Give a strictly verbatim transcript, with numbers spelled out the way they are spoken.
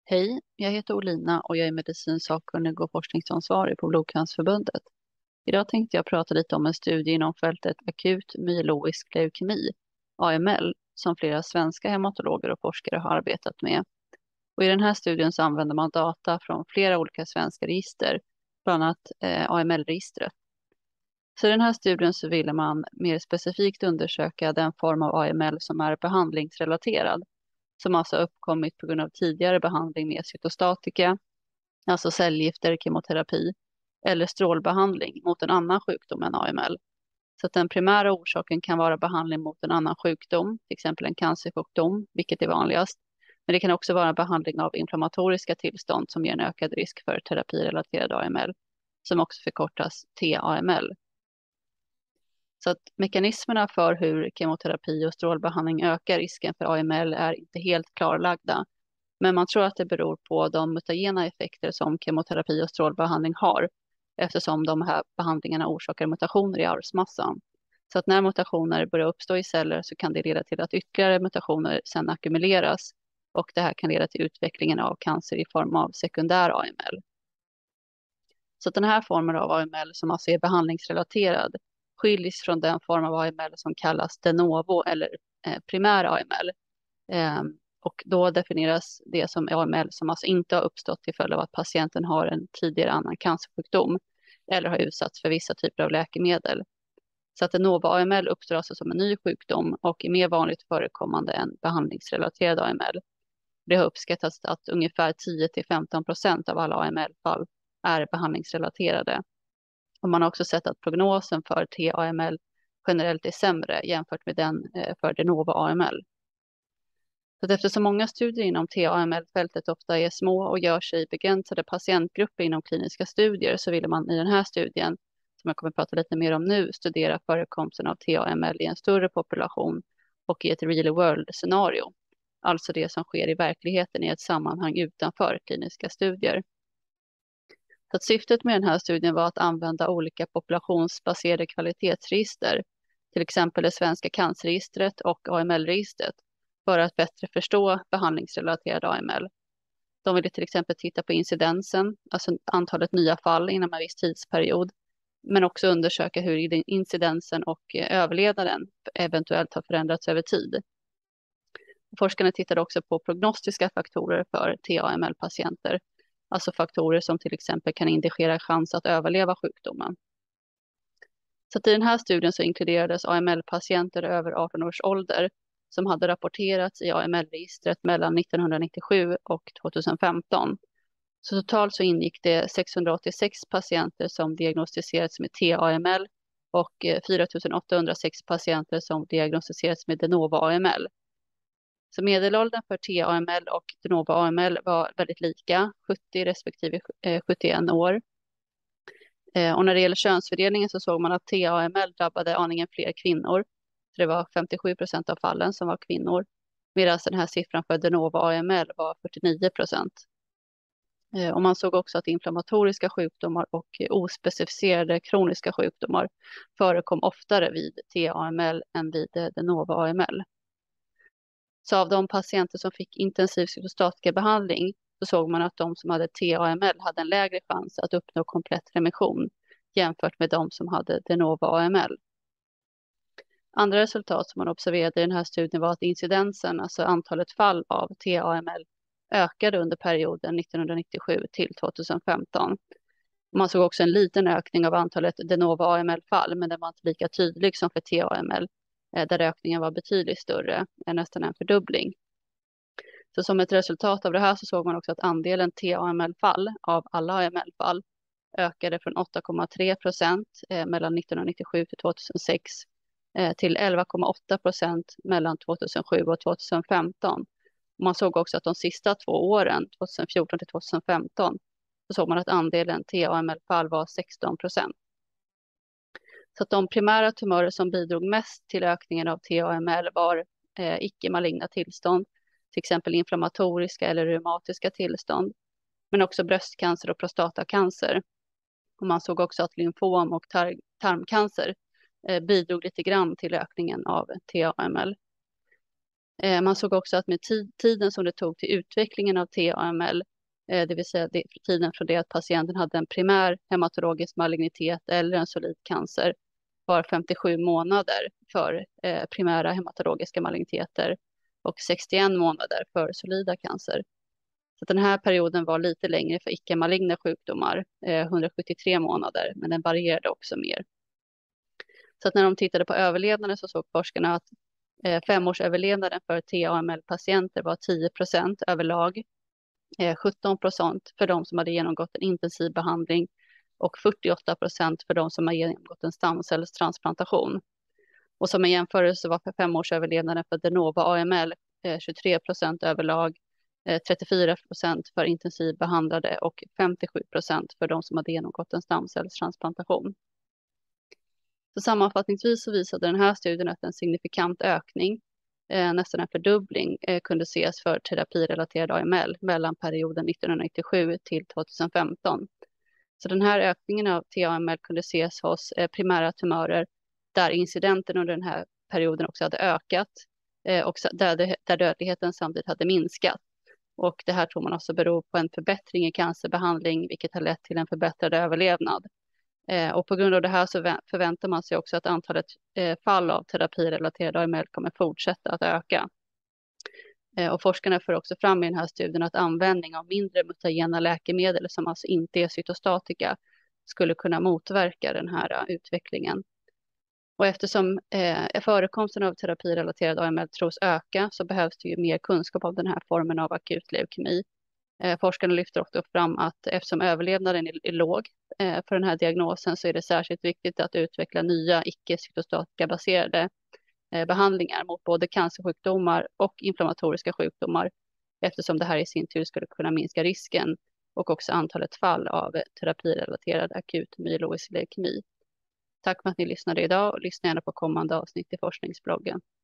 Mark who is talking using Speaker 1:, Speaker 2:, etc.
Speaker 1: Hej, jag heter Olina och jag är medicinsakkunnig och forskningsansvarig på Blodcancerförbundet. Idag tänkte jag prata lite om en studie inom fältet akut myeloisk leukemi, A M L, som flera svenska hematologer och forskare har arbetat med. Och i den här studien så använder man data från flera olika svenska register, bland annat eh, A M L-registret. Så i den här studien så ville man mer specifikt undersöka den form av A M L som är behandlingsrelaterad, som alltså har uppkommit på grund av tidigare behandling med cytostatika, alltså cellgifter, kemoterapi eller strålbehandling mot en annan sjukdom än A M L. Så att den primära orsaken kan vara behandling mot en annan sjukdom, till exempel en cancersjukdom, vilket är vanligast. Men det kan också vara behandling av inflammatoriska tillstånd som ger en ökad risk för terapirelaterad A M L, som också förkortas T A M L. Så att mekanismerna för hur kemoterapi och strålbehandling ökar risken för A M L är inte helt klarlagda. Men man tror att det beror på de mutagena effekter som kemoterapi och strålbehandling har, eftersom de här behandlingarna orsakar mutationer i arvsmassan. Så att när mutationer börjar uppstå i celler så kan det leda till att ytterligare mutationer sedan ackumuleras, och det här kan leda till utvecklingen av cancer i form av sekundär A M L. Så att den här formen av A M L, som alltså är behandlingsrelaterad, skiljs från den form av A M L som kallas de novo eller eh, primär A M L. Eh, och då definieras det som A M L som alltså inte har uppstått till följd av att patienten har en tidigare annan cancersjukdom eller har utsatts för vissa typer av läkemedel. Så att de novo A M L uppstår alltså som en ny sjukdom och är mer vanligt förekommande än behandlingsrelaterad A M L. Det har uppskattats att ungefär tio till femton procent av alla A M L-fall är behandlingsrelaterade. Och man har också sett att prognosen för T A M L generellt är sämre jämfört med den för de novo A M L. Så att eftersom många studier inom T A M L-fältet ofta är små och gör sig i begränsade patientgrupper inom kliniska studier, så ville man i den här studien, som jag kommer att prata lite mer om nu, studera förekomsten av T A M L i en större population och i ett real world-scenario. Alltså det som sker i verkligheten i ett sammanhang utanför kliniska studier. Så att syftet med den här studien var att använda olika populationsbaserade kvalitetsregister, till exempel det svenska cancerregistret och A M L-registret, för att bättre förstå behandlingsrelaterad A M L. De ville till exempel titta på incidensen, alltså antalet nya fall inom en viss tidsperiod, men också undersöka hur incidensen och överlevnaden eventuellt har förändrats över tid. Forskarna tittade också på prognostiska faktorer för T A M L-patienter, alltså faktorer som till exempel kan indikera chans att överleva sjukdomen. Så att i den här studien så inkluderades A M L-patienter över arton års ålder som hade rapporterats i A M L-registret mellan nittonhundranittiosju och tjugohundrafemton. Så totalt så ingick det sexhundraåttiosex patienter som diagnostiserats med T A M L och fyra tusen åttahundrasex patienter som diagnostiserats med de novo A M L. Så medelåldern för T A M L och de novo A M L var väldigt lika, sjuttio respektive sjuttioett år. Och när det gäller könsfördelningen så såg man att T A M L drabbade aningen fler kvinnor. Så det var femtiosju procent av fallen som var kvinnor, medan den här siffran för de novo A M L var fyrtionio procent. Och man såg också att inflammatoriska sjukdomar och ospecificerade kroniska sjukdomar förekom oftare vid T A M L än vid de novo A M L. Så av de patienter som fick intensiv cytostatikabehandling så såg man att de som hade T A M L hade en lägre chans att uppnå komplett remission jämfört med de som hade de novo A M L. Andra resultat som man observerade i den här studien var att incidensen, alltså antalet fall av T A M L, ökade under perioden nittonhundranittiosju till tjugohundrafemton. Man såg också en liten ökning av antalet de novo A M L-fall, men den var inte lika tydlig som för T A M L, där ökningen var betydligt större, nästan en fördubbling. Så som ett resultat av det här så såg man också att andelen T A M L-fall av alla A M L-fall ökade från åtta komma tre procent mellan nittonhundranittiosju till tjugohundrasex till elva komma åtta procent mellan tjugohundrasju och tjugohundrafemton. Man såg också att de sista två åren, tjugohundrafjorton till tjugohundrafemton, så såg man att andelen T A M L-fall var sexton procent. Så att de primära tumörer som bidrog mest till ökningen av T A M L var eh, icke-maligna tillstånd, till exempel inflammatoriska eller reumatiska tillstånd, men också bröstcancer och prostatacancer. Och man såg också att lymfom och tar- tarmcancer eh, bidrog lite grann till ökningen av T A M L. Eh, man såg också att med tid, tiden som det tog till utvecklingen av T A M L, eh, det vill säga det, tiden från det att patienten hade en primär hematologisk malignitet eller en solid cancer, var femtiosju månader för eh, primära hematologiska maligniteter och sextioen månader för solida cancer. Så den här perioden var lite längre för icke-maligna sjukdomar, eh, hundrasjuttiotre månader, men den varierade också mer. Så att när de tittade på överlevnaden så såg forskarna att eh, femårsöverlevnaden för T A M L-patienter var tio procent överlag, eh, sjutton procent för de som hade genomgått en intensiv behandling och fyrtioåtta procent för de som har genomgått en stamcellstransplantation. Och som en jämförelse var för femårsöverlevnaden för de novo A M L eh, tjugotre procent överlag, eh, trettiofyra procent för intensiv behandlade och femtiosju procent för de som hade genomgått en stamcellstransplantation. Så sammanfattningsvis så visade den här studien att en signifikant ökning, eh, nästan en fördubbling, eh, kunde ses för terapirelaterad A M L mellan perioden nittonhundranittiosju till tjugohundrafemton. Så den här ökningen av T A M L kunde ses hos eh, primära tumörer där incidenten under den här perioden också hade ökat eh, och där, det, där dödligheten samtidigt hade minskat. Och det här tror man också beror på en förbättring i cancerbehandling, vilket har lett till en förbättrad överlevnad. Eh, och på grund av det här så förväntar man sig också att antalet eh, fall av terapirelaterad A M L kommer fortsätta att öka. Eh, och forskarna för också fram i den här studien att användning av mindre mutagena läkemedel som alltså inte är cytostatika skulle kunna motverka den här uh, utvecklingen. Och eftersom eh, förekomsten av terapirelaterad A M L tros öka så behövs det ju mer kunskap om den här formen av akut leukemi. Eh, forskarna lyfter också fram att eftersom överlevnaden är, är låg eh, för den här diagnosen så är det särskilt viktigt att utveckla nya icke-cytostatika baserade eh, behandlingar mot både cancersjukdomar och inflammatoriska sjukdomar, eftersom det här i sin tur skulle kunna minska risken och också antalet fall av terapirelaterad akut myeloisk leukemi. Tack för att ni lyssnade idag och lyssna gärna på kommande avsnitt i forskningsbloggen.